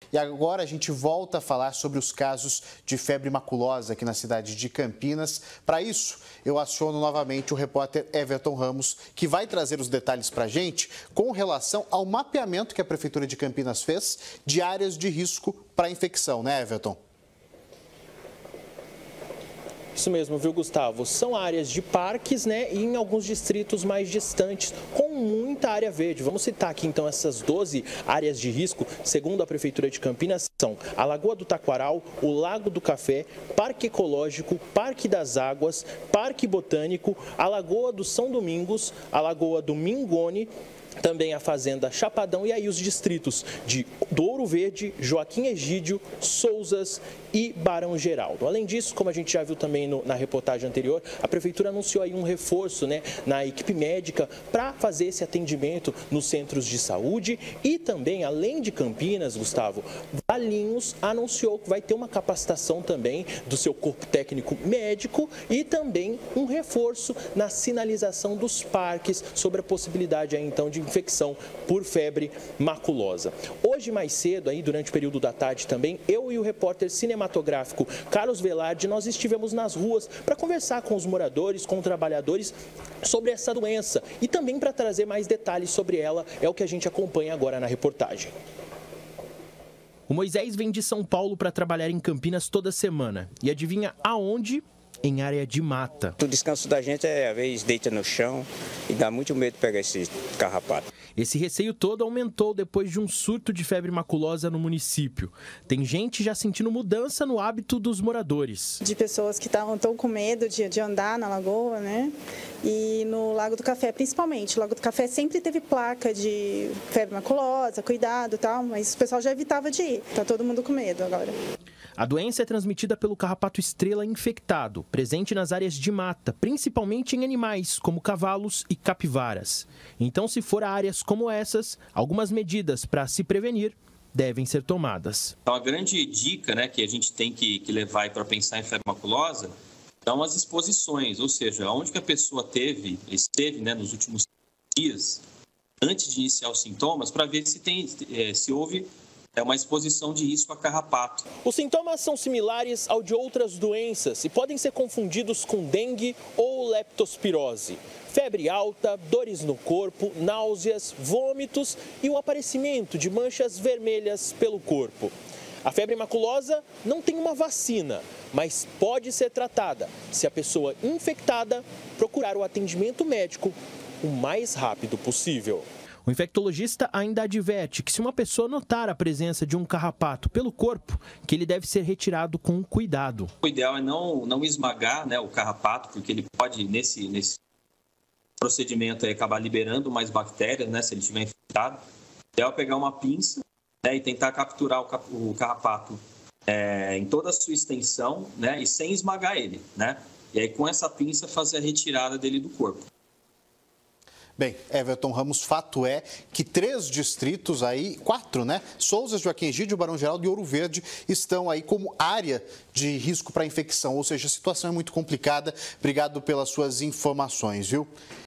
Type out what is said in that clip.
E agora a gente volta a falar sobre os casos de febre maculosa aqui na cidade de Campinas. Para isso, eu aciono novamente o repórter Everton Ramos, que vai trazer os detalhes para a gente com relação ao mapeamento que a Prefeitura de Campinas fez de áreas de risco para infecção, né, Everton? Isso mesmo, viu, Gustavo? São áreas de parques, né, e em alguns distritos mais distantes, com muita área verde. Vamos citar aqui, então, essas 12 áreas de risco, segundo a Prefeitura de Campinas, são a Lagoa do Taquaral, o Lago do Café, Parque Ecológico, Parque das Águas, Parque Botânico, a Lagoa do São Domingos, a Lagoa do Mingone, também a Fazenda Chapadão e aí os distritos de Ouro Verde, Joaquim Egídio, Sousas e Barão Geraldo. Além disso, como a gente já viu também na reportagem anterior, a Prefeitura anunciou aí um reforço, né, na equipe médica para fazer esse atendimento nos centros de saúde e também, além de Campinas, Gustavo, Valinhos anunciou que vai ter uma capacitação também do seu corpo técnico médico e também um reforço na sinalização dos parques sobre a possibilidade aí, então, de infecção por febre maculosa. Hoje, mais cedo, aí, durante o período da tarde também, eu e o repórter cinematográfico Carlos Velarde, nós estivemos nas ruas para conversar com os moradores, com trabalhadores sobre essa doença e também para trazer mais detalhes sobre ela, é o que a gente acompanha agora na reportagem. O Moisés vem de São Paulo para trabalhar em Campinas toda semana. E adivinha aonde? Em área de mata. O descanso da gente às vezes deita no chão e dá muito medo de pegar esse carrapato. Esse receio todo aumentou depois de um surto de febre maculosa no município. Tem gente já sentindo mudança no hábito dos moradores. De pessoas que estão com medo de andar na lagoa, né? E no Lago do Café, principalmente. O Lago do Café sempre teve placa de febre maculosa, cuidado e tal, mas o pessoal já evitava de ir. Tá todo mundo com medo agora. A doença é transmitida pelo carrapato estrela infectado, presente nas áreas de mata, principalmente em animais, como cavalos e capivaras. Então, se for a áreas como essas, algumas medidas para se prevenir devem ser tomadas. Então, a grande dica, né, que a gente tem que levar para pensar em febre maculosa são as exposições, ou seja, onde que a pessoa esteve, né, nos últimos dias, antes de iniciar os sintomas, para ver se houve uma exposição de risco a carrapato. Os sintomas são similares ao de outras doenças e podem ser confundidos com dengue ou leptospirose. Febre alta, dores no corpo, náuseas, vômitos e o aparecimento de manchas vermelhas pelo corpo. A febre maculosa não tem uma vacina, mas pode ser tratada se a pessoa infectada procurar o atendimento médico o mais rápido possível. O infectologista ainda adverte que se uma pessoa notar a presença de um carrapato pelo corpo, que ele deve ser retirado com cuidado. O ideal é não esmagar, né, o carrapato, porque ele pode, nesse procedimento, acabar liberando mais bactérias, né, se ele estiver infectado. O ideal é pegar uma pinça, né, e tentar capturar o carrapato em toda a sua extensão, né, e sem esmagar ele, né? E aí, com essa pinça, fazer a retirada dele do corpo. Bem, Everton Ramos, fato é que 3 distritos aí, 4, né? Sousas, Joaquim Egídio, Barão Geraldo e Ouro Verde estão aí como área de risco para infecção, ou seja, a situação é muito complicada. Obrigado pelas suas informações, viu?